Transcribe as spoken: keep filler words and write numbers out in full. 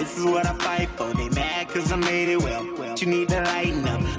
this is what I fight for. They mad cause I made it well. well. You need to lighten up.